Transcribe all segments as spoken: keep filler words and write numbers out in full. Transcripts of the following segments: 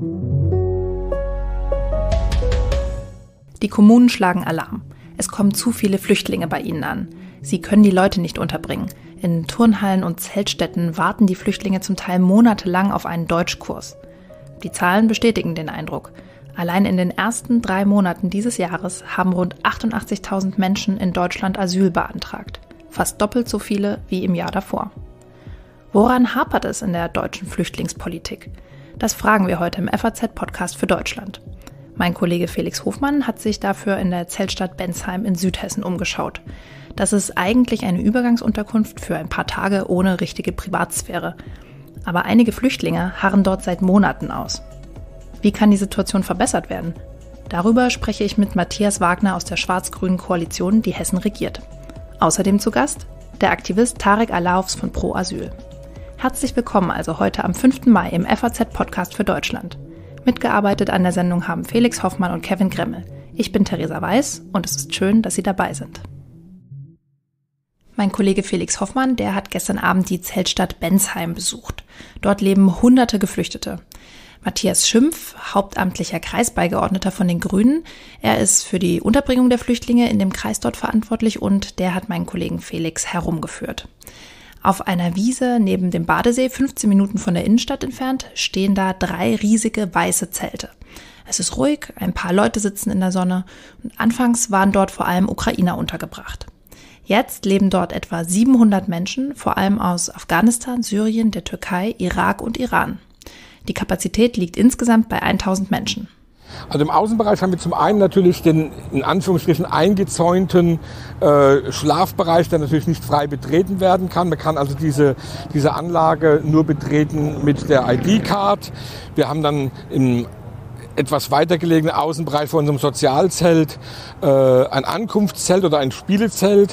Die Kommunen schlagen Alarm. Es kommen zu viele Flüchtlinge bei ihnen an. Sie können die Leute nicht unterbringen. In Turnhallen und Zeltstätten warten die Flüchtlinge zum Teil monatelang auf einen Deutschkurs. Die Zahlen bestätigen den Eindruck. Allein in den ersten drei Monaten dieses Jahres haben rund achtundachtzigtausend Menschen in Deutschland Asyl beantragt. Fast doppelt so viele wie im Jahr davor. Woran hapert es in der deutschen Flüchtlingspolitik? Das fragen wir heute im F A Z-Podcast für Deutschland. Mein Kollege Felix Hofmann hat sich dafür in der Zeltstadt Bensheim in Südhessen umgeschaut. Das ist eigentlich eine Übergangsunterkunft für ein paar Tage ohne richtige Privatsphäre. Aber einige Flüchtlinge harren dort seit Monaten aus. Wie kann die Situation verbessert werden? Darüber spreche ich mit Matthias Wagner aus der schwarz-grünen Koalition, die Hessen regiert. Außerdem zu Gast der Aktivist Tarek Alaoufs von Pro Asyl. Herzlich willkommen also heute am fünften Mai im F A Z-Podcast für Deutschland. Mitgearbeitet an der Sendung haben Felix Hoffmann und Kevin Gremmel. Ich bin Theresa Weiß und es ist schön, dass Sie dabei sind. Mein Kollege Felix Hoffmann, der hat gestern Abend die Zeltstadt Bensheim besucht. Dort leben hunderte Geflüchtete. Matthias Schimpf, hauptamtlicher Kreisbeigeordneter von den Grünen. Er ist für die Unterbringung der Flüchtlinge in dem Kreis dort verantwortlich und der hat meinen Kollegen Felix herumgeführt. Auf einer Wiese neben dem Badesee, fünfzehn Minuten von der Innenstadt entfernt, stehen da drei riesige weiße Zelte. Es ist ruhig, ein paar Leute sitzen in der Sonne und anfangs waren dort vor allem Ukrainer untergebracht. Jetzt leben dort etwa siebenhundert Menschen, vor allem aus Afghanistan, Syrien, der Türkei, Irak und Iran. Die Kapazität liegt insgesamt bei tausend Menschen. Also im Außenbereich haben wir zum einen natürlich den in Anführungsstrichen eingezäunten äh, Schlafbereich, der natürlich nicht frei betreten werden kann. Man kann also diese, diese Anlage nur betreten mit der I D-Card. Wir haben dann im etwas weiter gelegenen Außenbereich von unserem Sozialzelt äh, ein Ankunftszelt oder ein Spielezelt,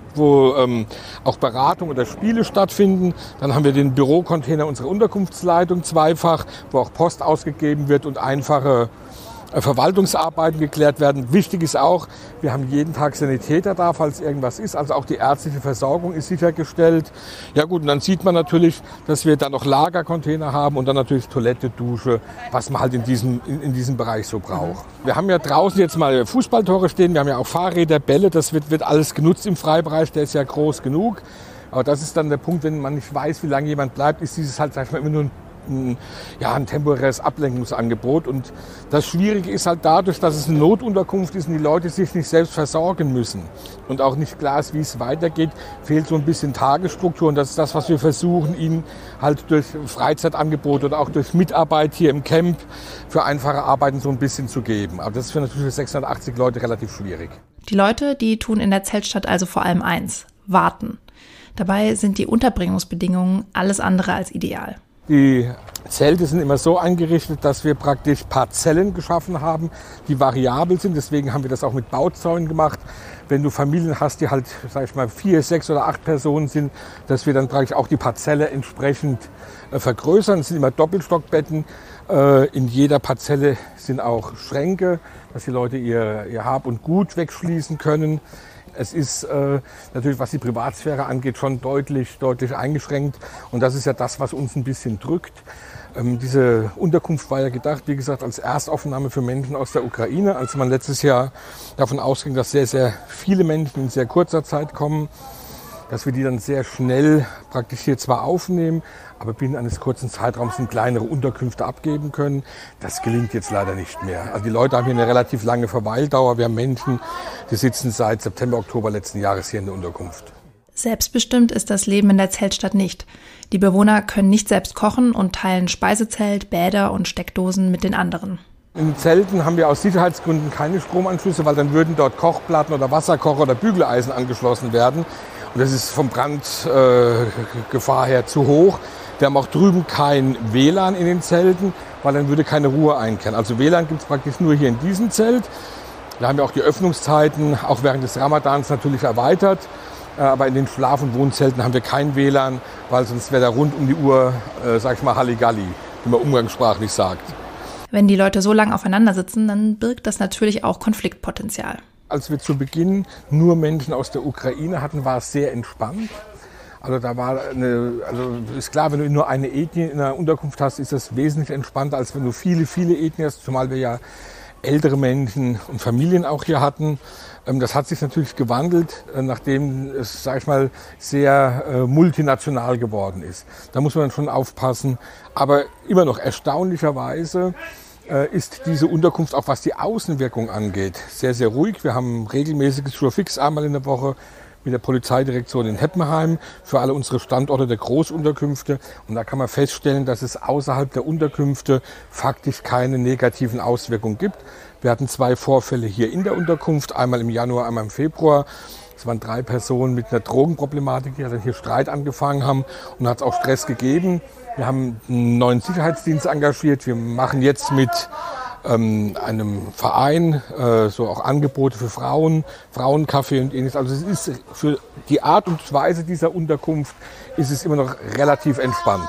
wo ähm, auch Beratung oder Spiele stattfinden. Dann haben wir den Bürocontainer unserer Unterkunftsleitung zweifach, wo auch Post ausgegeben wird und einfache Verwaltungsarbeiten geklärt werden. Wichtig ist auch, wir haben jeden Tag Sanitäter da, falls irgendwas ist. Also auch die ärztliche Versorgung ist sichergestellt. Ja gut, und dann sieht man natürlich, dass wir da noch Lagercontainer haben und dann natürlich Toilette, Dusche, was man halt in diesem, in, in diesem Bereich so braucht. Wir haben ja draußen jetzt mal Fußballtore stehen, wir haben ja auch Fahrräder, Bälle, das wird, wird alles genutzt im Freibereich, der ist ja groß genug. Aber das ist dann der Punkt, wenn man nicht weiß, wie lange jemand bleibt, ist dieses halt, sag ich mal, immer nur ein Ein, ja, ein temporäres Ablenkungsangebot. Und das Schwierige ist halt dadurch, dass es eine Notunterkunft ist und die Leute sich nicht selbst versorgen müssen und auch nicht klar ist, wie es weitergeht, fehlt so ein bisschen Tagesstruktur. Und das ist das, was wir versuchen, ihnen halt durch Freizeitangebote oder auch durch Mitarbeit hier im Camp für einfache Arbeiten so ein bisschen zu geben. Aber das ist für natürlich für sechshundertachtzig Leute relativ schwierig. Die Leute, die tun in der Zeltstadt also vor allem eins: warten. Dabei sind die Unterbringungsbedingungen alles andere als ideal. Die Zelte sind immer so eingerichtet, dass wir praktisch Parzellen geschaffen haben, die variabel sind. Deswegen haben wir das auch mit Bauzäunen gemacht. Wenn du Familien hast, die halt, sag ich mal, vier, sechs oder acht Personen sind, dass wir dann praktisch auch die Parzelle entsprechend äh, vergrößern. Es sind immer Doppelstockbetten. Äh, in jeder Parzelle sind auch Schränke, dass die Leute ihr, ihr Hab und Gut wegschließen können. Es ist äh, natürlich, was die Privatsphäre angeht, schon deutlich, deutlich eingeschränkt. Und das ist ja das, was uns ein bisschen drückt. Ähm, diese Unterkunft war ja gedacht, wie gesagt, als Erstaufnahme für Menschen aus der Ukraine. Als man letztes Jahr davon ausging, dass sehr, sehr viele Menschen in sehr kurzer Zeit kommen, dass wir die dann sehr schnell praktisch hier zwar aufnehmen, aber binnen eines kurzen Zeitraums in kleinere Unterkünfte abgeben können. Das gelingt jetzt leider nicht mehr. Also die Leute haben hier eine relativ lange Verweildauer. Wir haben Menschen, die sitzen seit September, Oktober letzten Jahres hier in der Unterkunft. Selbstbestimmt ist das Leben in der Zeltstadt nicht. Die Bewohner können nicht selbst kochen und teilen Speisezelt, Bäder und Steckdosen mit den anderen. In den Zelten haben wir aus Sicherheitsgründen keine Stromanschlüsse, weil dann würden dort Kochplatten oder Wasserkocher oder Bügeleisen angeschlossen werden. Und das ist vom Brandgefahr äh, her zu hoch. Wir haben auch drüben kein W L A N in den Zelten, weil dann würde keine Ruhe einkehren. Also W L A N gibt es praktisch nur hier in diesem Zelt. Da haben wir auch die Öffnungszeiten, auch während des Ramadans natürlich erweitert. Aber in den Schlaf- und Wohnzelten haben wir kein W L A N, weil sonst wäre da rund um die Uhr, äh, sag ich mal, Halligalli, wie man umgangssprachlich sagt. Wenn die Leute so lange aufeinander sitzen, dann birgt das natürlich auch Konfliktpotenzial. Als wir zu Beginn nur Menschen aus der Ukraine hatten, war es sehr entspannt. Also da war eine, also ist klar, wenn du nur eine Ethnie in einer Unterkunft hast, ist das wesentlich entspannter, als wenn du viele, viele Ethnien hast, zumal wir ja ältere Menschen und Familien auch hier hatten. Das hat sich natürlich gewandelt, nachdem es, sag ich mal, sehr äh, multinational geworden ist. Da muss man dann schon aufpassen. Aber immer noch erstaunlicherweise äh, ist diese Unterkunft, auch was die Außenwirkung angeht, sehr, sehr ruhig. Wir haben regelmäßiges Surefix einmal in der Woche mit der Polizeidirektion in Heppenheim für alle unsere Standorte der Großunterkünfte. Und da kann man feststellen, dass es außerhalb der Unterkünfte faktisch keine negativen Auswirkungen gibt. Wir hatten zwei Vorfälle hier in der Unterkunft, einmal im Januar, einmal im Februar. Es waren drei Personen mit einer Drogenproblematik, die dann hier Streit angefangen haben, und hat es auch Stress gegeben. Wir haben einen neuen Sicherheitsdienst engagiert. Wir machen jetzt mit ähm, einem Verein äh, so auch Angebote für Frauen, Frauenkaffee und ähnliches. Also es ist für die Art und Weise dieser Unterkunft ist es immer noch relativ entspannt.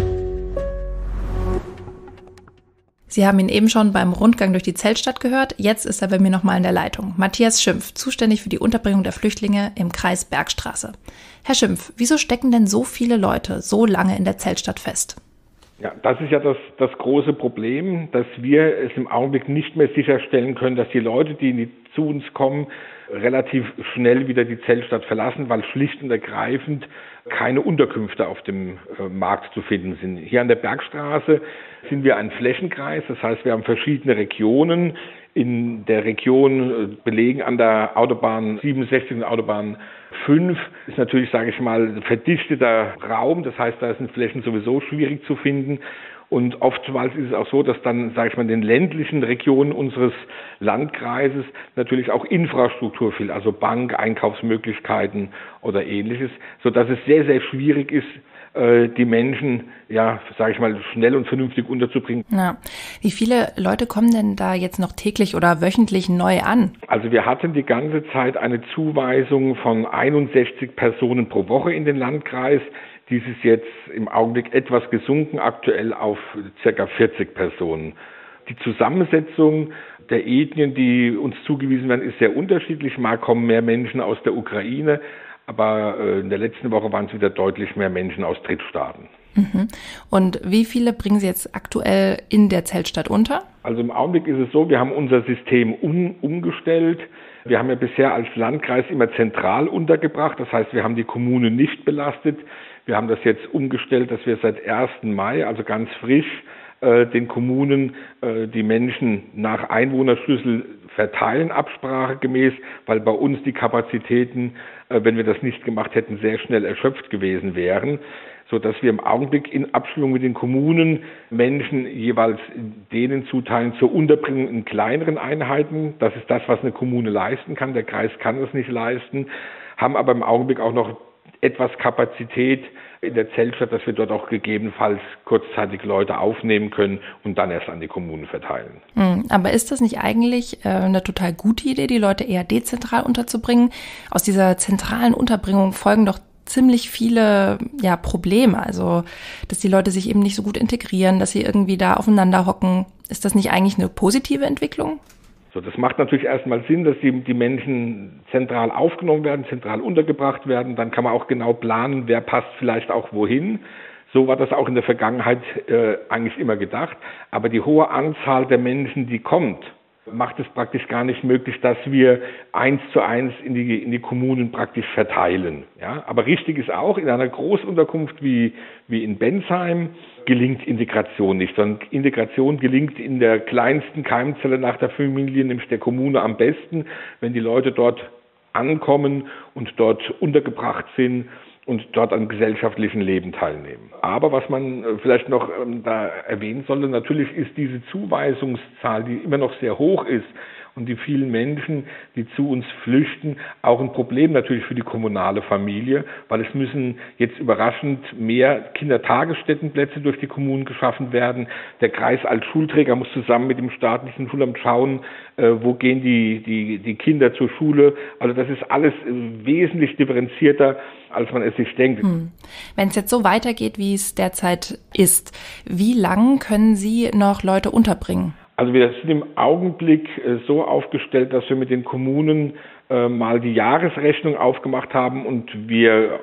Sie haben ihn eben schon beim Rundgang durch die Zeltstadt gehört. Jetzt ist er bei mir nochmal in der Leitung. Matthias Schimpf, zuständig für die Unterbringung der Flüchtlinge im Kreis Bergstraße. Herr Schimpf, wieso stecken denn so viele Leute so lange in der Zeltstadt fest? Ja, das ist ja das, das große Problem, dass wir es im Augenblick nicht mehr sicherstellen können, dass die Leute, die, die zu uns kommen, relativ schnell wieder die Zeltstadt verlassen, weil schlicht und ergreifend keine Unterkünfte auf dem äh, Markt zu finden sind. Hier an der Bergstraße sind wir ein Flächenkreis, das heißt, wir haben verschiedene Regionen. In der Region äh, belegen an der Autobahn siebenundsechzig und Autobahn fünf ist natürlich, sage ich mal, verdichteter Raum. Das heißt, da sind Flächen sowieso schwierig zu finden. Und oftmals ist es auch so, dass dann, sage ich mal, in den ländlichen Regionen unseres Landkreises natürlich auch Infrastruktur fehlt, also Bank, Einkaufsmöglichkeiten oder ähnliches, sodass es sehr, sehr schwierig ist, die Menschen, ja, sage ich mal, schnell und vernünftig unterzubringen. Ja. Wie viele Leute kommen denn da jetzt noch täglich oder wöchentlich neu an? Also wir hatten die ganze Zeit eine Zuweisung von einundsechzig Personen pro Woche in den Landkreis. Dies ist jetzt im Augenblick etwas gesunken, aktuell auf circa vierzig Personen. Die Zusammensetzung der Ethnien, die uns zugewiesen werden, ist sehr unterschiedlich. Mal kommen mehr Menschen aus der Ukraine, aber in der letzten Woche waren es wieder deutlich mehr Menschen aus Drittstaaten. Mhm. Und wie viele bringen Sie jetzt aktuell in der Zeltstadt unter? Also im Augenblick ist es so, wir haben unser System um, umgestellt. Wir haben ja bisher als Landkreis immer zentral untergebracht. Das heißt, wir haben die Kommune nicht belastet. Wir haben das jetzt umgestellt, dass wir seit ersten Mai, also ganz frisch, äh, den Kommunen äh, die Menschen nach Einwohnerschlüssel verteilen, absprachegemäß, weil bei uns die Kapazitäten, äh, wenn wir das nicht gemacht hätten, sehr schnell erschöpft gewesen wären, so dass wir im Augenblick in Abstimmung mit den Kommunen Menschen jeweils denen zuteilen zur Unterbringung in kleineren Einheiten. Das ist das, was eine Kommune leisten kann. Der Kreis kann es nicht leisten, haben aber im Augenblick auch noch etwas Kapazität in der Zeltstadt, dass wir dort auch gegebenenfalls kurzzeitig Leute aufnehmen können und dann erst an die Kommunen verteilen. Aber ist das nicht eigentlich äh, eine total gute Idee, die Leute eher dezentral unterzubringen? Aus dieser zentralen Unterbringung folgen doch ziemlich viele ja, Probleme. Also, dass die Leute sich eben nicht so gut integrieren, dass sie irgendwie da aufeinander hocken. Ist das nicht eigentlich eine positive Entwicklung? So, das macht natürlich erstmal Sinn, dass die, die Menschen zentral aufgenommen werden, zentral untergebracht werden. Dann kann man auch genau planen, wer passt vielleicht auch wohin. So war das auch in der Vergangenheit äh, eigentlich immer gedacht. Aber die hohe Anzahl der Menschen, die kommt, macht es praktisch gar nicht möglich, dass wir eins zu eins in die, in die Kommunen praktisch verteilen. Ja, aber richtig ist auch, in einer Großunterkunft wie, wie in Bensheim gelingt Integration nicht, sondern Integration gelingt in der kleinsten Keimzelle nach der Familie, nämlich der Kommune, am besten, wenn die Leute dort ankommen und dort untergebracht sind und dort an gesellschaftlichen Leben teilnehmen. Aber was man vielleicht noch ähm, da erwähnen sollte, natürlich ist diese Zuweisungszahl, die immer noch sehr hoch ist, und die vielen Menschen, die zu uns flüchten, auch ein Problem natürlich für die kommunale Familie, weil es müssen jetzt überraschend mehr Kindertagesstättenplätze durch die Kommunen geschaffen werden. Der Kreis als Schulträger muss zusammen mit dem staatlichen Schulamt schauen, äh, wo gehen die, die, die Kinder zur Schule. Also das ist alles äh, wesentlich differenzierter, als man es sich denkt. Hm. Wenn es jetzt so weitergeht, wie es derzeit ist, wie lang können Sie noch Leute unterbringen? Also wir sind im Augenblick äh, so aufgestellt, dass wir mit den Kommunen äh, mal die Jahresrechnung aufgemacht haben und wir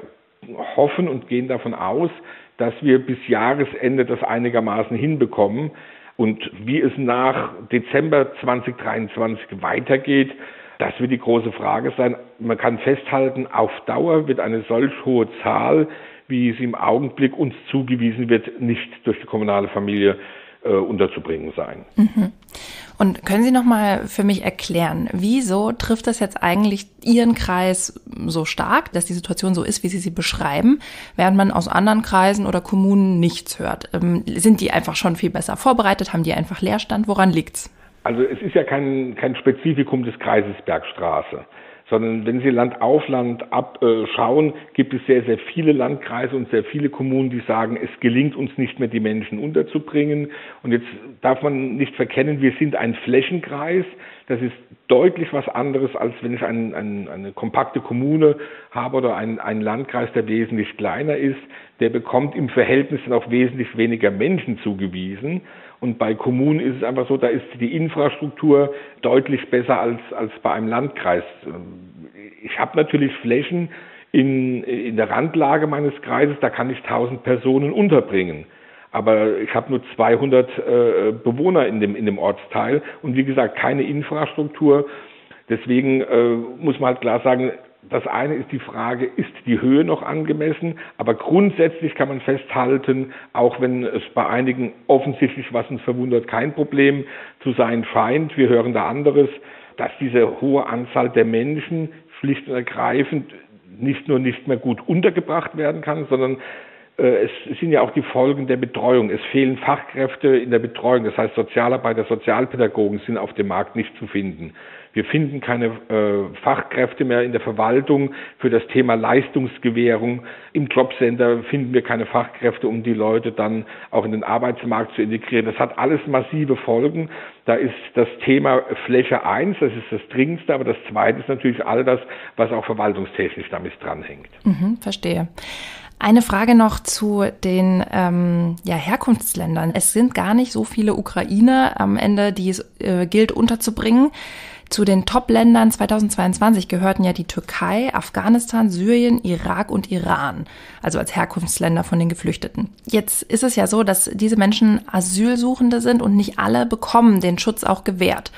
hoffen und gehen davon aus, dass wir bis Jahresende das einigermaßen hinbekommen. Und wie es nach Dezember zweitausenddreiundzwanzig weitergeht, das wird die große Frage sein. Man kann festhalten, auf Dauer wird eine solch hohe Zahl, wie sie im Augenblick uns zugewiesen wird, nicht durch die kommunale Familie äh, unterzubringen sein. Mhm. Und können Sie noch mal für mich erklären, wieso trifft das jetzt eigentlich Ihren Kreis so stark, dass die Situation so ist, wie Sie sie beschreiben, während man aus anderen Kreisen oder Kommunen nichts hört? Ähm, sind die einfach schon viel besser vorbereitet? Haben die einfach Leerstand? Woran liegt's? Also es ist ja kein, kein Spezifikum des Kreises Bergstraße, sondern wenn Sie Land auf Land abschauen, gibt es sehr, sehr viele Landkreise und sehr viele Kommunen, die sagen, es gelingt uns nicht mehr, die Menschen unterzubringen. Und jetzt darf man nicht verkennen, wir sind ein Flächenkreis. Das ist deutlich was anderes, als wenn ich ein, ein, eine kompakte Kommune habe oder ein, ein Landkreis, der wesentlich kleiner ist. Der bekommt im Verhältnis dann auch wesentlich weniger Menschen zugewiesen. Und bei Kommunen ist es einfach so, da ist die Infrastruktur deutlich besser als, als bei einem Landkreis. Ich habe natürlich Flächen in, in der Randlage meines Kreises, da kann ich tausend Personen unterbringen. Aber ich habe nur zweihundert äh, Bewohner in dem, in dem Ortsteil und wie gesagt, keine Infrastruktur. Deswegen äh, muss man halt klar sagen, das eine ist die Frage, ist die Höhe noch angemessen? Aber grundsätzlich kann man festhalten, auch wenn es bei einigen offensichtlich, was uns verwundert, kein Problem zu sein scheint, wir hören da anderes, dass diese hohe Anzahl der Menschen schlicht und ergreifend nicht nur nicht mehr gut untergebracht werden kann, sondern äh, es sind ja auch die Folgen der Betreuung. Es fehlen Fachkräfte in der Betreuung, das heißt Sozialarbeiter, Sozialpädagogen sind auf dem Markt nicht zu finden. Wir finden keine äh, Fachkräfte mehr in der Verwaltung für das Thema Leistungsgewährung. Im Jobcenter finden wir keine Fachkräfte, um die Leute dann auch in den Arbeitsmarkt zu integrieren. Das hat alles massive Folgen. Da ist das Thema Fläche eins, das ist das Dringendste, aber das Zweite ist natürlich all das, was auch verwaltungstechnisch damit dranhängt. Mhm, verstehe. Eine Frage noch zu den ähm, ja, Herkunftsländern. Es sind gar nicht so viele Ukrainer am Ende, die es äh, gilt unterzubringen. Zu den Top-Ländern zweitausendzweiundzwanzig gehörten ja die Türkei, Afghanistan, Syrien, Irak und Iran, also als Herkunftsländer von den Geflüchteten. Jetzt ist es ja so, dass diese Menschen Asylsuchende sind und nicht alle bekommen den Schutz auch gewährt.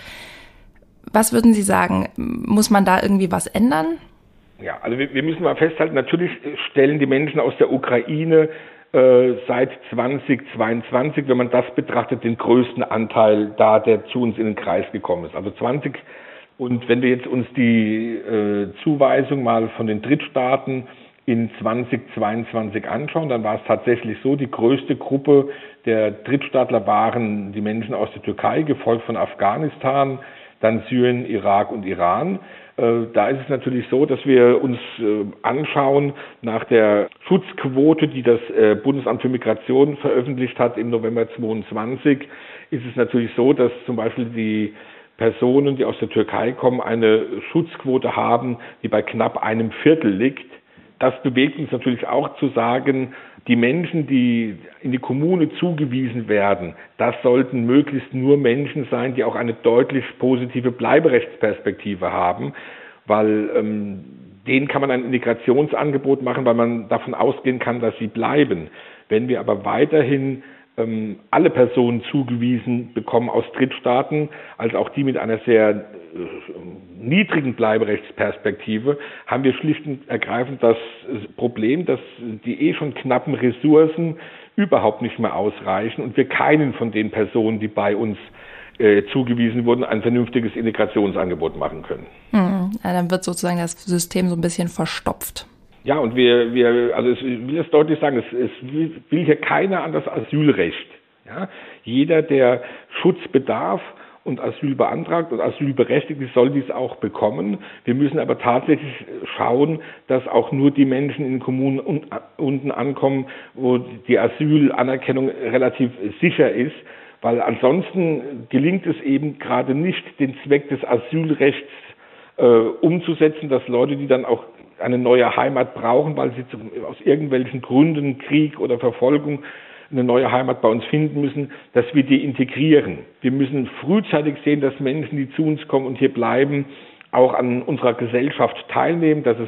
Was würden Sie sagen? Muss man da irgendwie was ändern? Ja, also wir, wir müssen mal festhalten, natürlich stellen die Menschen aus der Ukraine äh, seit zweitausendzweiundzwanzig, wenn man das betrachtet, den größten Anteil da, der zu uns in den Kreis gekommen ist. Also zwanzig. Und wenn wir jetzt uns die äh, Zuweisung mal von den Drittstaaten in zweitausendzweiundzwanzig anschauen, dann war es tatsächlich so, die größte Gruppe der Drittstaatler waren die Menschen aus der Türkei, gefolgt von Afghanistan, dann Syrien, Irak und Iran. Da ist es natürlich so, dass wir uns anschauen, nach der Schutzquote, die das Bundesamt für Migration veröffentlicht hat im November zweiundzwanzig, ist es natürlich so, dass zum Beispiel die Personen, die aus der Türkei kommen, eine Schutzquote haben, die bei knapp einem Viertel liegt. Das bewegt uns natürlich auch zu sagen, die Menschen, die in die Kommune zugewiesen werden, das sollten möglichst nur Menschen sein, die auch eine deutlich positive Bleiberechtsperspektive haben, weil ähm, denen kann man ein Integrationsangebot machen, weil man davon ausgehen kann, dass sie bleiben. Wenn wir aber weiterhin ähm, alle Personen zugewiesen bekommen aus Drittstaaten, als auch die mit einer sehr äh, niedrigen Bleiberechtsperspektive, haben wir schlicht und ergreifend das Problem, dass die eh schon knappen Ressourcen überhaupt nicht mehr ausreichen und wir keinen von den Personen, die bei uns äh, zugewiesen wurden, ein vernünftiges Integrationsangebot machen können. Hm, ja, dann wird sozusagen das System so ein bisschen verstopft. Ja, und wir, wir, also ich will es deutlich sagen, es, es will hier keiner an das Asylrecht. Ja? Jeder, der Schutz bedarf und Asyl beantragt und asylberechtigt ist, soll dies auch bekommen. Wir müssen aber tatsächlich schauen, dass auch nur die Menschen in den Kommunen unten ankommen, wo die Asylanerkennung relativ sicher ist, weil ansonsten gelingt es eben gerade nicht, den Zweck des Asylrechts äh, umzusetzen, dass Leute, die dann auch eine neue Heimat brauchen, weil sie zu, aus irgendwelchen Gründen, Krieg oder Verfolgung, eine neue Heimat bei uns finden müssen, dass wir die integrieren. Wir müssen frühzeitig sehen, dass Menschen, die zu uns kommen und hier bleiben, auch an unserer Gesellschaft teilnehmen, dass es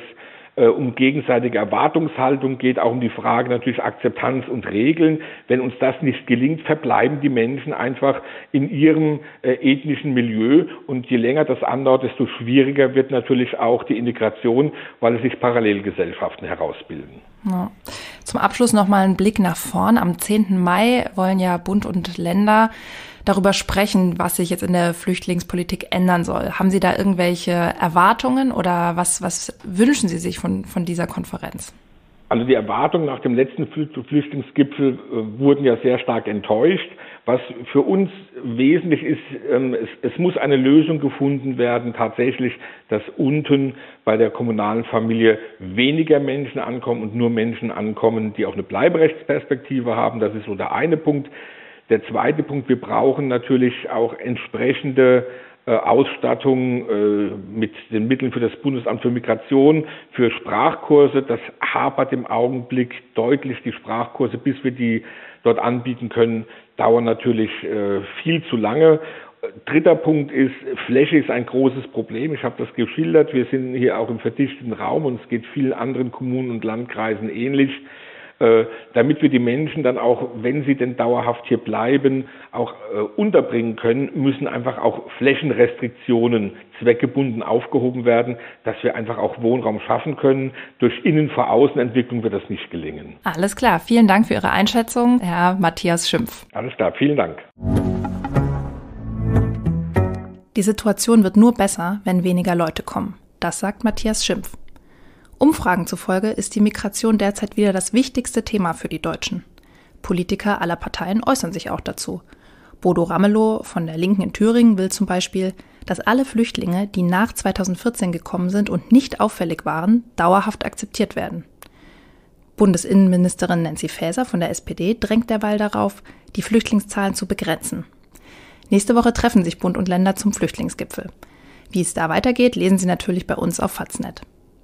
um gegenseitige Erwartungshaltung geht, auch um die Frage natürlich Akzeptanz und Regeln. Wenn uns das nicht gelingt, verbleiben die Menschen einfach in ihrem äh, ethnischen Milieu und je länger das andauert, desto schwieriger wird natürlich auch die Integration, weil sich Parallelgesellschaften herausbilden. Ja. Zum Abschluss nochmal ein Blick nach vorn. Am zehnten Mai wollen ja Bund und Länder darüber sprechen, was sich jetzt in der Flüchtlingspolitik ändern soll. Haben Sie da irgendwelche Erwartungen oder was, was wünschen Sie sich von, von dieser Konferenz? Also die Erwartungen nach dem letzten Flüchtlingsgipfel äh, wurden ja sehr stark enttäuscht. Was für uns wesentlich ist, ähm, es, es muss eine Lösung gefunden werden, tatsächlich, dass unten bei der kommunalen Familie weniger Menschen ankommen und nur Menschen ankommen, die auch eine Bleiberechtsperspektive haben. Das ist so der eine Punkt. Der zweite Punkt, wir brauchen natürlich auch entsprechende äh, Ausstattung äh, mit den Mitteln für das Bundesamt für Migration, für Sprachkurse. Das hapert im Augenblick deutlich. Die Sprachkurse, bis wir die dort anbieten können, dauern natürlich äh, viel zu lange. Dritter Punkt ist, Fläche ist ein großes Problem. Ich habe das geschildert. Wir sind hier auch im verdichteten Raum und es geht vielen anderen Kommunen und Landkreisen ähnlich. Äh, damit wir die Menschen dann auch, wenn sie denn dauerhaft hier bleiben, auch äh, unterbringen können, müssen einfach auch Flächenrestriktionen zweckgebunden aufgehoben werden, dass wir einfach auch Wohnraum schaffen können. Durch Innen-vor-Außen-Entwicklung wird das nicht gelingen. Alles klar. Vielen Dank für Ihre Einschätzung, Herr Matthias Schimpf. Alles klar. Vielen Dank. Die Situation wird nur besser, wenn weniger Leute kommen. Das sagt Matthias Schimpf. Umfragen zufolge ist die Migration derzeit wieder das wichtigste Thema für die Deutschen. Politiker aller Parteien äußern sich auch dazu. Bodo Ramelow von der Linken in Thüringen will zum Beispiel, dass alle Flüchtlinge, die nach zweitausendvierzehn gekommen sind und nicht auffällig waren, dauerhaft akzeptiert werden. Bundesinnenministerin Nancy Faeser von der S P D drängt derweil darauf, die Flüchtlingszahlen zu begrenzen. Nächste Woche treffen sich Bund und Länder zum Flüchtlingsgipfel. Wie es da weitergeht, lesen Sie natürlich bei uns auf Faznet.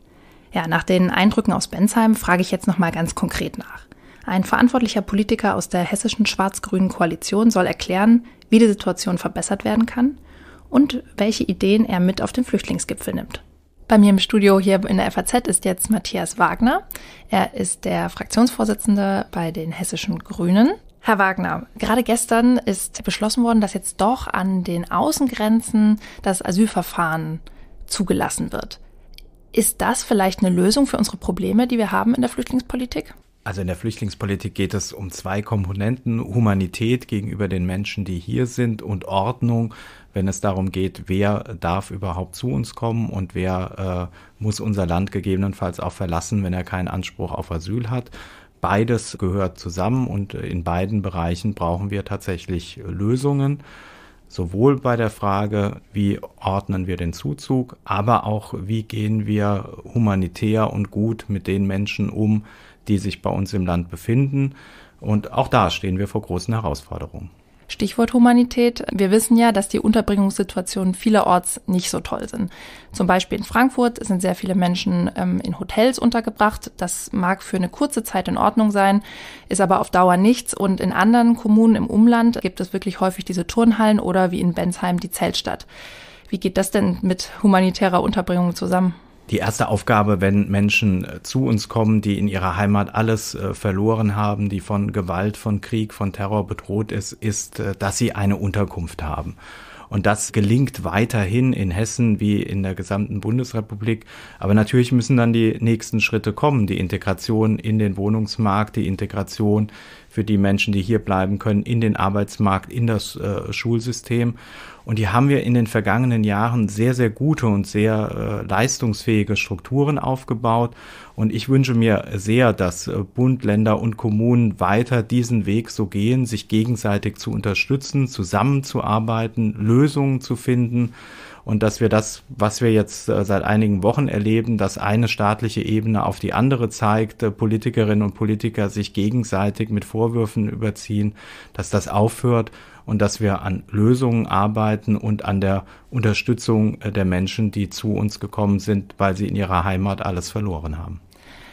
Ja, nach den Eindrücken aus Bensheim frage ich jetzt nochmal ganz konkret nach. Ein verantwortlicher Politiker aus der hessischen schwarz-grünen Koalition soll erklären, wie die Situation verbessert werden kann und welche Ideen er mit auf den Flüchtlingsgipfel nimmt. Bei mir im Studio hier in der F A Z ist jetzt Matthias Wagner. Er ist der Fraktionsvorsitzende bei den hessischen Grünen. Herr Wagner, gerade gestern ist beschlossen worden, dass jetzt doch an den Außengrenzen das Asylverfahren zugelassen wird. Ist das vielleicht eine Lösung für unsere Probleme, die wir haben in der Flüchtlingspolitik? Also in der Flüchtlingspolitik geht es um zwei Komponenten: Humanität gegenüber den Menschen, die hier sind, und Ordnung, wenn es darum geht, wer darf überhaupt zu uns kommen und wer äh, muss unser Land gegebenenfalls auch verlassen, wenn er keinen Anspruch auf Asyl hat. Beides gehört zusammen und in beiden Bereichen brauchen wir tatsächlich Lösungen. Sowohl bei der Frage, wie ordnen wir den Zuzug, aber auch, wie gehen wir humanitär und gut mit den Menschen um, die sich bei uns im Land befinden. Und auch da stehen wir vor großen Herausforderungen. Stichwort Humanität. Wir wissen ja, dass die Unterbringungssituationen vielerorts nicht so toll sind. Zum Beispiel in Frankfurt sind sehr viele Menschen ähm, in Hotels untergebracht. Das mag für eine kurze Zeit in Ordnung sein, ist aber auf Dauer nichts. Und in anderen Kommunen im Umland gibt es wirklich häufig diese Turnhallen oder wie in Bensheim die Zeltstadt. Wie geht das denn mit humanitärer Unterbringung zusammen? Die erste Aufgabe, wenn Menschen zu uns kommen, die in ihrer Heimat alles äh, verloren haben, die von Gewalt, von Krieg, von Terror bedroht ist, ist, äh, dass sie eine Unterkunft haben. Und das gelingt weiterhin in Hessen wie in der gesamten Bundesrepublik. Aber natürlich müssen dann die nächsten Schritte kommen. Die Integration in den Wohnungsmarkt, die Integration für die Menschen, die hier bleiben können, in den Arbeitsmarkt, in das äh, Schulsystem. Und die haben wir in den vergangenen Jahren sehr, sehr gute und sehr äh, leistungsfähige Strukturen aufgebaut. Und ich wünsche mir sehr, dass äh, Bund, Länder und Kommunen weiter diesen Weg so gehen, sich gegenseitig zu unterstützen, zusammenzuarbeiten, Lösungen zu finden. Und dass wir das, was wir jetzt äh, seit einigen Wochen erleben, dass eine staatliche Ebene auf die andere zeigt, äh, Politikerinnen und Politiker sich gegenseitig mit Vorwürfen überziehen, dass das aufhört und dass wir an Lösungen arbeiten und an der Unterstützung äh, der Menschen, die zu uns gekommen sind, weil sie in ihrer Heimat alles verloren haben.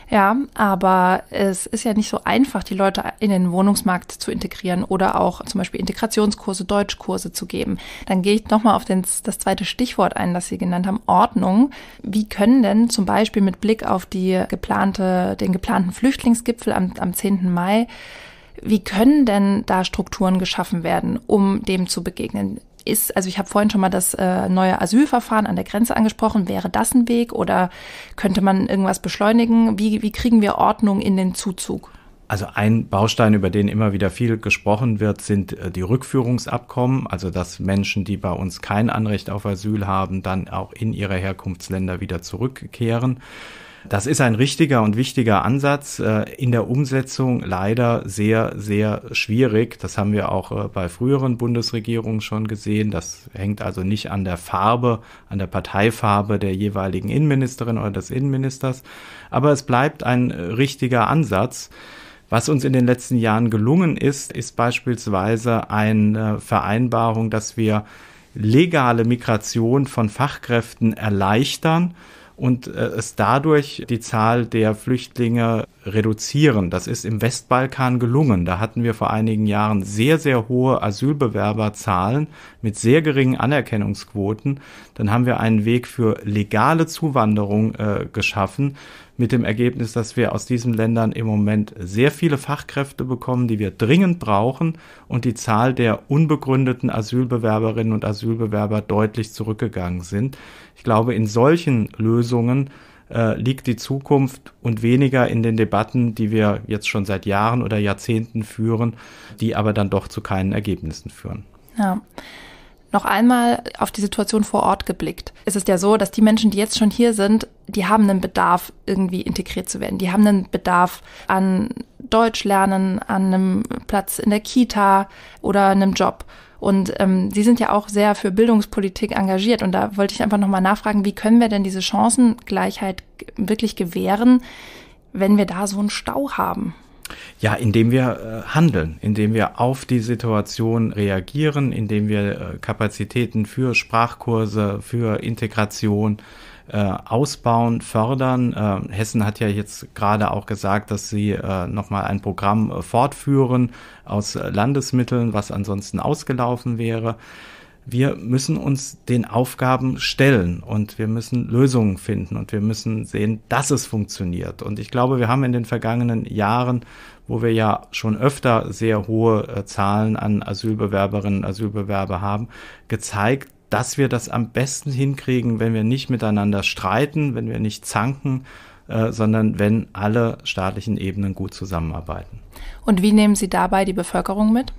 Ja, aber es ist ja nicht so einfach, die Leute in den Wohnungsmarkt zu integrieren oder auch zum Beispiel Integrationskurse, Deutschkurse zu geben. Dann gehe ich nochmal auf den, das zweite Stichwort ein, das Sie genannt haben, Ordnung. Wie können denn zum Beispiel mit Blick auf die geplante, den geplanten Flüchtlingsgipfel am, am zehnten Mai, wie können denn da Strukturen geschaffen werden, um dem zu begegnen? Ist, also ich habe vorhin schon mal das äh, neue Asylverfahren an der Grenze angesprochen. Wäre das ein Weg oder könnte man irgendwas beschleunigen? Wie, wie kriegen wir Ordnung in den Zuzug? Also ein Baustein, über den immer wieder viel gesprochen wird, sind die Rückführungsabkommen. Also dass Menschen, die bei uns kein Anrecht auf Asyl haben, dann auch in ihre Herkunftsländer wieder zurückkehren. Das ist ein richtiger und wichtiger Ansatz, in der Umsetzung leider sehr, sehr schwierig. Das haben wir auch bei früheren Bundesregierungen schon gesehen. Das hängt also nicht an der Farbe, an der Parteifarbe der jeweiligen Innenministerin oder des Innenministers. Aber es bleibt ein richtiger Ansatz. Was uns in den letzten Jahren gelungen ist, ist beispielsweise eine Vereinbarung, dass wir legale Migration von Fachkräften erleichtern und äh, es dadurch die Zahl der Flüchtlinge reduzieren. Das ist im Westbalkan gelungen. Da hatten wir vor einigen Jahren sehr, sehr hohe Asylbewerberzahlen mit sehr geringen Anerkennungsquoten. Dann haben wir einen Weg für legale Zuwanderung äh, geschaffen, mit dem Ergebnis, dass wir aus diesen Ländern im Moment sehr viele Fachkräfte bekommen, die wir dringend brauchen und die Zahl der unbegründeten Asylbewerberinnen und Asylbewerber deutlich zurückgegangen sind. Ich glaube, in solchen Lösungen äh, liegt die Zukunft und weniger in den Debatten, die wir jetzt schon seit Jahren oder Jahrzehnten führen, die aber dann doch zu keinen Ergebnissen führen. Ja. Noch einmal auf die Situation vor Ort geblickt. Es ist ja so, dass die Menschen, die jetzt schon hier sind, die haben einen Bedarf, irgendwie integriert zu werden. Die haben einen Bedarf an Deutsch lernen, an einem Platz in der Kita oder einem Job. Und ähm, Sie sind ja auch sehr für Bildungspolitik engagiert. Und da wollte ich einfach nochmal nachfragen, wie können wir denn diese Chancengleichheit wirklich gewähren, wenn wir da so einen Stau haben? Ja, indem wir äh, handeln, indem wir auf die Situation reagieren, indem wir äh, Kapazitäten für Sprachkurse, für Integration äh, ausbauen, fördern. Äh, Hessen hat ja jetzt gerade auch gesagt, dass sie äh, nochmal ein Programm äh, fortführen aus äh, Landesmitteln, was ansonsten ausgelaufen wäre. Wir müssen uns den Aufgaben stellen und wir müssen Lösungen finden und wir müssen sehen, dass es funktioniert. Und ich glaube, wir haben in den vergangenen Jahren, wo wir ja schon öfter sehr hohe äh, Zahlen an Asylbewerberinnen und Asylbewerber haben, gezeigt, dass wir das am besten hinkriegen, wenn wir nicht miteinander streiten, wenn wir nicht zanken, äh, sondern wenn alle staatlichen Ebenen gut zusammenarbeiten. Und wie nehmen Sie dabei die Bevölkerung mit?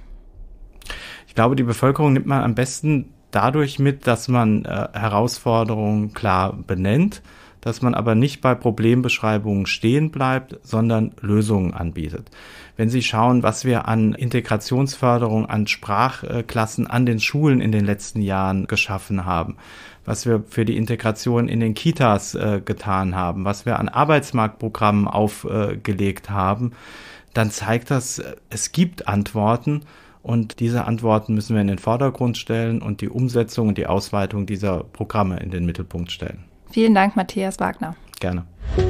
Ich glaube, die Bevölkerung nimmt man am besten dadurch mit, dass man äh, Herausforderungen klar benennt, dass man aber nicht bei Problembeschreibungen stehen bleibt, sondern Lösungen anbietet. Wenn Sie schauen, was wir an Integrationsförderung, an Sprachklassen an den Schulen in den letzten Jahren geschaffen haben, was wir für die Integration in den Kitas äh, getan haben, was wir an Arbeitsmarktprogrammen aufgelegt äh, haben, dann zeigt das, es gibt Antworten. Und diese Antworten müssen wir in den Vordergrund stellen und die Umsetzung und die Ausweitung dieser Programme in den Mittelpunkt stellen. Vielen Dank, Matthias Wagner. Gerne.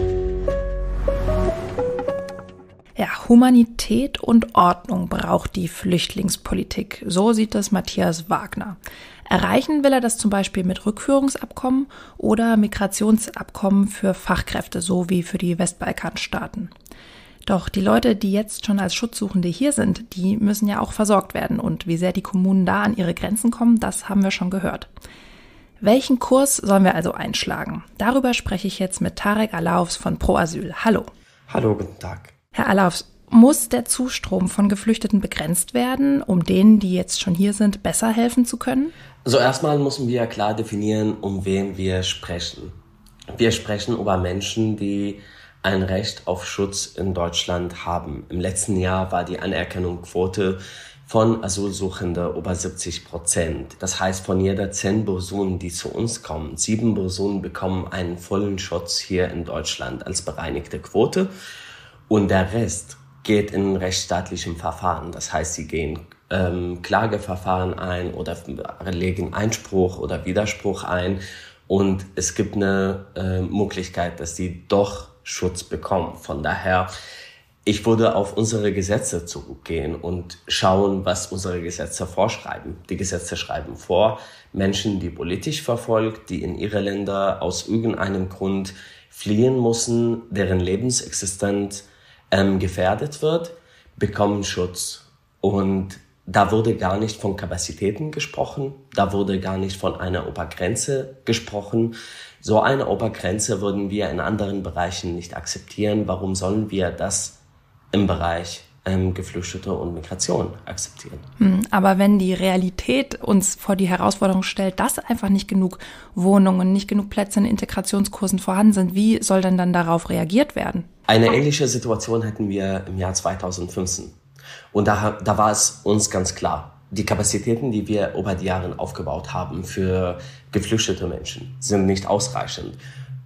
Ja, Humanität und Ordnung braucht die Flüchtlingspolitik. So sieht es Matthias Wagner. Erreichen will er das zum Beispiel mit Rückführungsabkommen oder Migrationsabkommen für Fachkräfte, so wie für die Westbalkanstaaten. Doch die Leute, die jetzt schon als Schutzsuchende hier sind, die müssen ja auch versorgt werden. Und wie sehr die Kommunen da an ihre Grenzen kommen, das haben wir schon gehört. Welchen Kurs sollen wir also einschlagen? Darüber spreche ich jetzt mit Tarek Alaufs von Pro Asyl. Hallo. Hallo, guten Tag. Herr Alaufs, muss der Zustrom von Geflüchteten begrenzt werden, um denen, die jetzt schon hier sind, besser helfen zu können? Also erstmal müssen wir klar definieren, um wen wir sprechen. Wir sprechen über Menschen, die ein Recht auf Schutz in Deutschland haben. Im letzten Jahr war die Anerkennungsquote von Asylsuchenden über siebzig Prozent. Das heißt, von jeder zehn Personen, die zu uns kommen, sieben Personen bekommen einen vollen Schutz hier in Deutschland als bereinigte Quote. Und der Rest geht in rechtsstaatlichem Verfahren. Das heißt, sie gehen ähm, Klageverfahren ein oder legen Einspruch oder Widerspruch ein. Und es gibt eine äh, Möglichkeit, dass sie doch Schutz bekommen. Von daher, ich würde auf unsere Gesetze zurückgehen und schauen, was unsere Gesetze vorschreiben. Die Gesetze schreiben vor, Menschen, die politisch verfolgt, die in ihre Länder aus irgendeinem Grund fliehen müssen, deren Lebensexistenz ähm, gefährdet wird, bekommen Schutz. Und da wurde gar nicht von Kapazitäten gesprochen, da wurde gar nicht von einer Obergrenze gesprochen. So eine Obergrenze würden wir in anderen Bereichen nicht akzeptieren. Warum sollen wir das im Bereich ähm, Geflüchtete und Migration akzeptieren? Aber wenn die Realität uns vor die Herausforderung stellt, dass einfach nicht genug Wohnungen, nicht genug Plätze in Integrationskursen vorhanden sind, wie soll denn dann darauf reagiert werden? Eine ähnliche Situation hätten wir im Jahr zweitausendfünfzehn. Und da, da war es uns ganz klar, die Kapazitäten, die wir über die Jahre aufgebaut haben für geflüchtete Menschen, sind nicht ausreichend.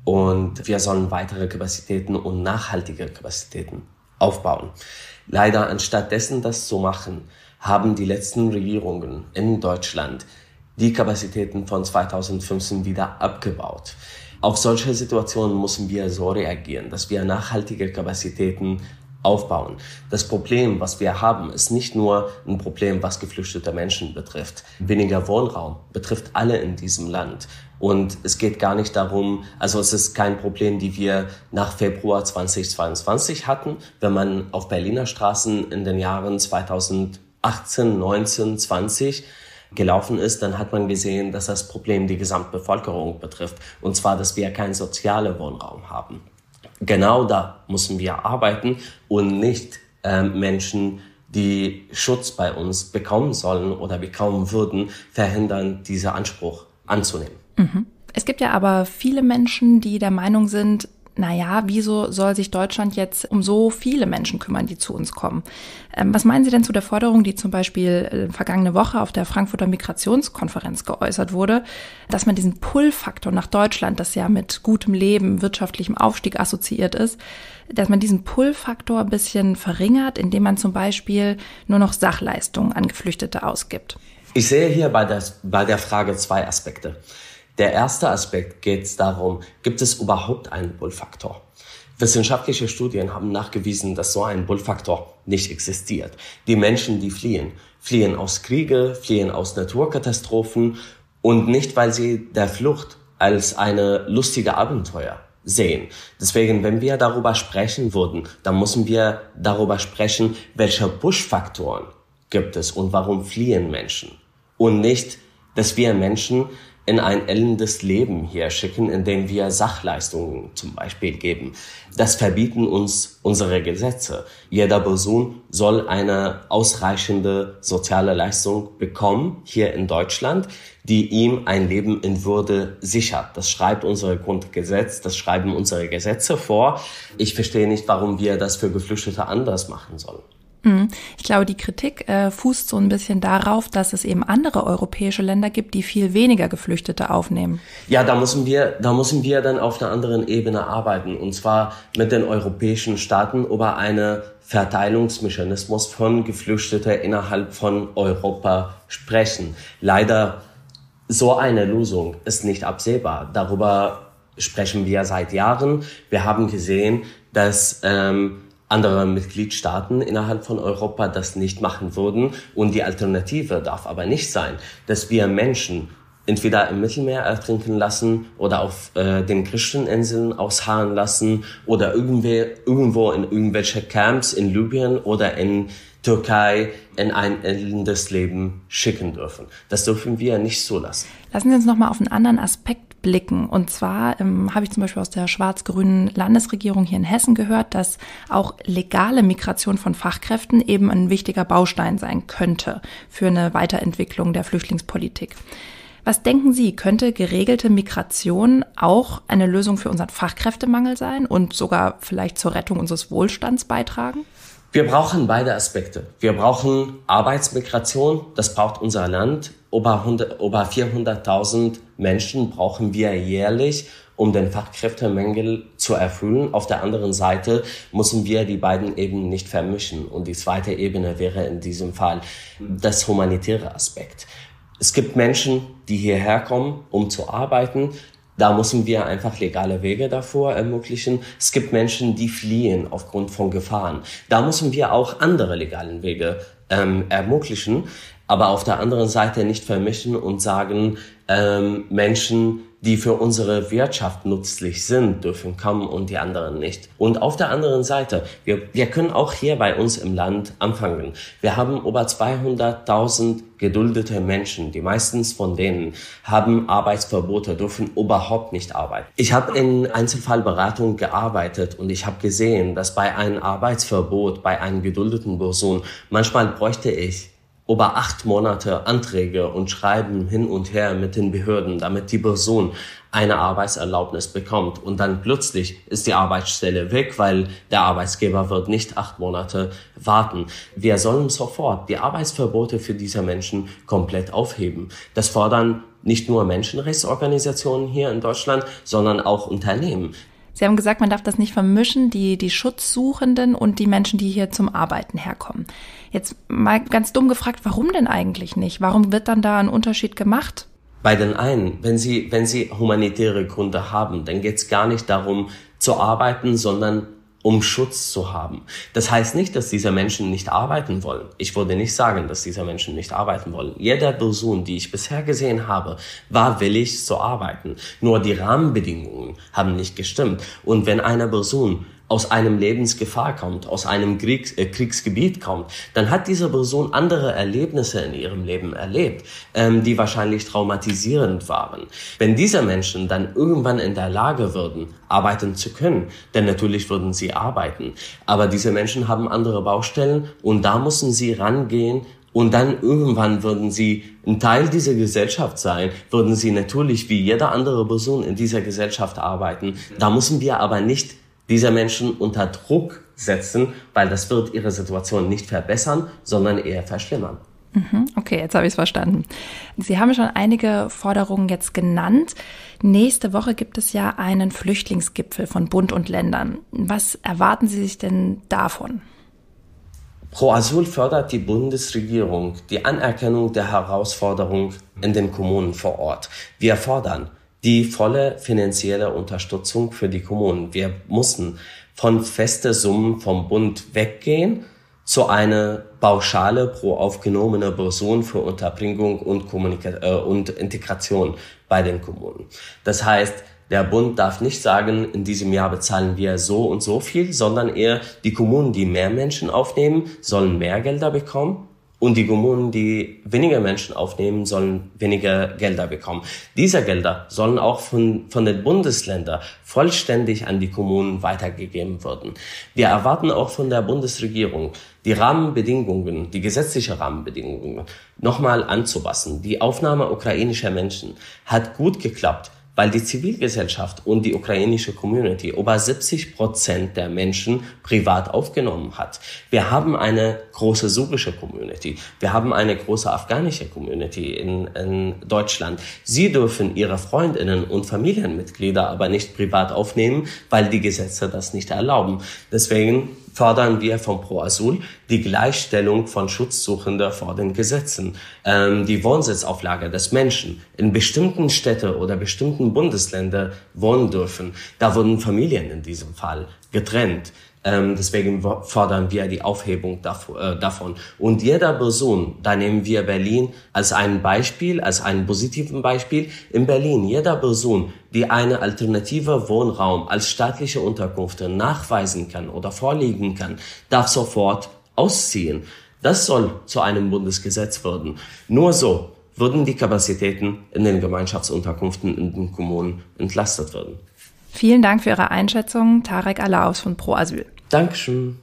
Und wir sollen weitere Kapazitäten und nachhaltige Kapazitäten aufbauen. Leider, anstatt dessen das zu machen, haben die letzten Regierungen in Deutschland die Kapazitäten von zweitausendfünfzehn wieder abgebaut. Auf solche Situationen müssen wir so reagieren, dass wir nachhaltige Kapazitäten aufbauen. Das Problem, was wir haben, ist nicht nur ein Problem, was geflüchtete Menschen betrifft. Weniger Wohnraum betrifft alle in diesem Land. Und es geht gar nicht darum, also es ist kein Problem, die wir nach Februar zweitausendzweiundzwanzig hatten. Wenn man auf Berliner Straßen in den Jahren zweitausendachtzehn, neunzehn, zwanzig gelaufen ist, dann hat man gesehen, dass das Problem die Gesamtbevölkerung betrifft. Und zwar, dass wir keinen sozialen Wohnraum haben. Genau da müssen wir arbeiten und nicht äh, Menschen, die Schutz bei uns bekommen sollen oder bekommen würden, verhindern, diesen Anspruch anzunehmen. Mhm. Es gibt ja aber viele Menschen, die der Meinung sind, naja, wieso soll sich Deutschland jetzt um so viele Menschen kümmern, die zu uns kommen? Ähm, was meinen Sie denn zu der Forderung, die zum Beispiel äh, vergangene Woche auf der Frankfurter Migrationskonferenz geäußert wurde, dass man diesen Pull-Faktor nach Deutschland, das ja mit gutem Leben, wirtschaftlichem Aufstieg assoziiert ist, dass man diesen Pull-Faktor ein bisschen verringert, indem man zum Beispiel nur noch Sachleistungen an Geflüchtete ausgibt? Ich sehe hier bei der, bei der Frage zwei Aspekte. Der erste Aspekt geht darum, gibt es überhaupt einen Pull-Faktor? Wissenschaftliche Studien haben nachgewiesen, dass so ein Pull-Faktor nicht existiert. Die Menschen, die fliehen, fliehen aus Kriege, fliehen aus Naturkatastrophen und nicht, weil sie der Flucht als eine lustige Abenteuer sehen. Deswegen, wenn wir darüber sprechen würden, dann müssen wir darüber sprechen, welche Push-Faktoren gibt es und warum fliehen Menschen. Und nicht, dass wir Menschen in ein ellendes Leben hier schicken, indem wir Sachleistungen zum Beispiel geben. Das verbieten uns unsere Gesetze. Jeder Person soll eine ausreichende soziale Leistung bekommen, hier in Deutschland, die ihm ein Leben in Würde sichert. Das schreibt unser Grundgesetz, das schreiben unsere Gesetze vor. Ich verstehe nicht, warum wir das für Geflüchtete anders machen sollen. Ich glaube, die Kritik äh, fußt so ein bisschen darauf, dass es eben andere europäische Länder gibt, die viel weniger Geflüchtete aufnehmen. Ja, da müssen wir, da müssen wir dann auf einer anderen Ebene arbeiten. Und zwar mit den europäischen Staaten über einen Verteilungsmechanismus von Geflüchteten innerhalb von Europa sprechen. Leider, so eine Lösung ist nicht absehbar. Darüber sprechen wir seit Jahren. Wir haben gesehen, dass ähm, andere Mitgliedstaaten innerhalb von Europa das nicht machen würden. Und die Alternative darf aber nicht sein, dass wir Menschen entweder im Mittelmeer ertrinken lassen oder auf äh, den griechischen Inseln ausharren lassen oder irgendwie, irgendwo in irgendwelche Camps in Libyen oder in Türkei in ein ellendes Leben schicken dürfen. Das dürfen wir nicht zulassen. Lassen Sie uns noch mal auf einen anderen Aspekt blicken. Und zwar ähm, habe ich zum Beispiel aus der schwarz-grünen Landesregierung hier in Hessen gehört, dass auch legale Migration von Fachkräften eben ein wichtiger Baustein sein könnte für eine Weiterentwicklung der Flüchtlingspolitik. Was denken Sie, könnte geregelte Migration auch eine Lösung für unseren Fachkräftemangel sein und sogar vielleicht zur Rettung unseres Wohlstands beitragen? Wir brauchen beide Aspekte. Wir brauchen Arbeitsmigration, das braucht unser Land. Über vierhunderttausend Menschen brauchen wir jährlich, um den Fachkräftemangel zu erfüllen. Auf der anderen Seite müssen wir die beiden Ebenen nicht vermischen. Und die zweite Ebene wäre in diesem Fall das humanitäre Aspekt. Es gibt Menschen, die hierher kommen, um zu arbeiten. Da müssen wir einfach legale Wege davor ermöglichen. Es gibt Menschen, die fliehen aufgrund von Gefahren. Da müssen wir auch andere legalen Wege ähm, ermöglichen, aber auf der anderen Seite nicht vermischen und sagen, ähm, Menschen, die für unsere Wirtschaft nützlich sind, dürfen kommen und die anderen nicht. Und auf der anderen Seite, wir, wir können auch hier bei uns im Land anfangen. Wir haben über zweihunderttausend geduldete Menschen. Die meisten von denen haben Arbeitsverbote, dürfen überhaupt nicht arbeiten. Ich habe in Einzelfallberatung gearbeitet und ich habe gesehen, dass bei einem Arbeitsverbot, bei einer geduldeten Person, manchmal bräuchte ich über acht Monate Anträge und Schreiben hin und her mit den Behörden, damit die Person eine Arbeitserlaubnis bekommt. Und dann plötzlich ist die Arbeitsstelle weg, weil der Arbeitsgeber wird nicht acht Monate warten. Wir sollen sofort die Arbeitsverbote für diese Menschen komplett aufheben. Das fordern nicht nur Menschenrechtsorganisationen hier in Deutschland, sondern auch Unternehmen. Sie haben gesagt, man darf das nicht vermischen, die, die Schutzsuchenden und die Menschen, die hier zum Arbeiten herkommen. Jetzt mal ganz dumm gefragt, warum denn eigentlich nicht? Warum wird dann da ein Unterschied gemacht? Bei den einen, wenn sie, wenn sie humanitäre Gründe haben, dann geht es gar nicht darum zu arbeiten, sondern um Schutz zu haben. Das heißt nicht, dass diese Menschen nicht arbeiten wollen. Ich würde nicht sagen, dass diese Menschen nicht arbeiten wollen. Jede Person, die ich bisher gesehen habe, war willig zu arbeiten. Nur die Rahmenbedingungen haben nicht gestimmt. Und wenn eine Person aus einem Lebensgefahr kommt, aus einem Kriegs- äh, Kriegsgebiet kommt, dann hat diese Person andere Erlebnisse in ihrem Leben erlebt, ähm, die wahrscheinlich traumatisierend waren. Wenn diese Menschen dann irgendwann in der Lage würden, arbeiten zu können, dann natürlich würden sie arbeiten. Aber diese Menschen haben andere Baustellen und da müssen sie rangehen. Und dann irgendwann würden sie ein Teil dieser Gesellschaft sein, würden sie natürlich wie jede andere Person in dieser Gesellschaft arbeiten. Da müssen wir aber nicht diese Menschen unter Druck setzen, weil das wird ihre Situation nicht verbessern, sondern eher verschlimmern. Okay, jetzt habe ich es verstanden. Sie haben schon einige Forderungen jetzt genannt. Nächste Woche gibt es ja einen Flüchtlingsgipfel von Bund und Ländern. Was erwarten Sie sich denn davon? Pro Asyl fördert die Bundesregierung die Anerkennung der Herausforderung in den Kommunen vor Ort. Wir fordern die volle finanzielle Unterstützung für die Kommunen. Wir mussten von festen Summen vom Bund weggehen zu einer Pauschale pro aufgenommene Person für Unterbringung und, Kommunika- äh, und Integration bei den Kommunen. Das heißt, der Bund darf nicht sagen, in diesem Jahr bezahlen wir so und so viel, sondern eher die Kommunen, die mehr Menschen aufnehmen, sollen mehr Gelder bekommen. Und die Kommunen, die weniger Menschen aufnehmen, sollen weniger Gelder bekommen. Diese Gelder sollen auch von, von den Bundesländern vollständig an die Kommunen weitergegeben werden. Wir erwarten auch von der Bundesregierung, die Rahmenbedingungen, die gesetzlichen Rahmenbedingungen nochmal anzupassen. Die Aufnahme ukrainischer Menschen hat gut geklappt, weil die Zivilgesellschaft und die ukrainische Community über siebzig Prozent der Menschen privat aufgenommen hat. Wir haben eine große syrische Community, wir haben eine große afghanische Community in, in Deutschland. Sie dürfen ihre Freundinnen und Familienmitglieder aber nicht privat aufnehmen, weil die Gesetze das nicht erlauben. Deswegen fordern wir vom Pro Asyl die Gleichstellung von Schutzsuchenden vor den Gesetzen, ähm, die Wohnsitzauflage des Menschen in bestimmten Städten oder bestimmten Bundesländern wohnen dürfen. Da wurden Familien in diesem Fall getrennt. Ähm, deswegen fordern wir die Aufhebung davor, äh, davon. Und jeder Person, da nehmen wir Berlin als ein Beispiel, als ein positiven Beispiel. In Berlin, jeder Person, die eine alternative Wohnraum als staatliche Unterkunft nachweisen kann oder vorlegen kann, darf sofort ausziehen. Das soll zu einem Bundesgesetz werden. Nur so würden die Kapazitäten in den Gemeinschaftsunterkünften in den Kommunen entlastet werden. Vielen Dank für Ihre Einschätzung, Tarek Alaos von Pro Asyl. Dankeschön.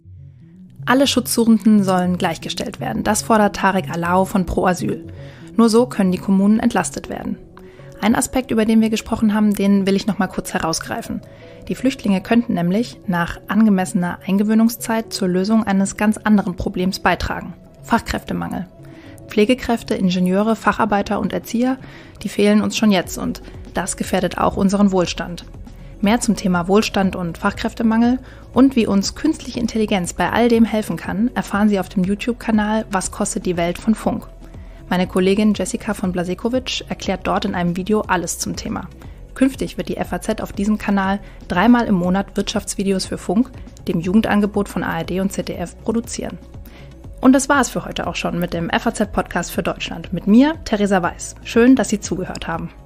Alle Schutzsuchenden sollen gleichgestellt werden. Das fordert Tarek Alao von Pro Asyl. Nur so können die Kommunen entlastet werden. Ein Aspekt, über den wir gesprochen haben, den will ich noch mal kurz herausgreifen. Die Flüchtlinge könnten nämlich nach angemessener Eingewöhnungszeit zur Lösung eines ganz anderen Problems beitragen. Fachkräftemangel. Pflegekräfte, Ingenieure, Facharbeiter und Erzieher, die fehlen uns schon jetzt und das gefährdet auch unseren Wohlstand. Mehr zum Thema Wohlstand und Fachkräftemangel und wie uns künstliche Intelligenz bei all dem helfen kann, erfahren Sie auf dem YouTube-Kanal Was kostet die Welt von Funk. Meine Kollegin Jessica von Blasekovic erklärt dort in einem Video alles zum Thema. Künftig wird die F A Z auf diesem Kanal dreimal im Monat Wirtschaftsvideos für Funk, dem Jugendangebot von A R D und Z D F, produzieren. Und das war es für heute auch schon mit dem F A Z-Podcast für Deutschland. Mit mir, Theresa Weiß. Schön, dass Sie zugehört haben.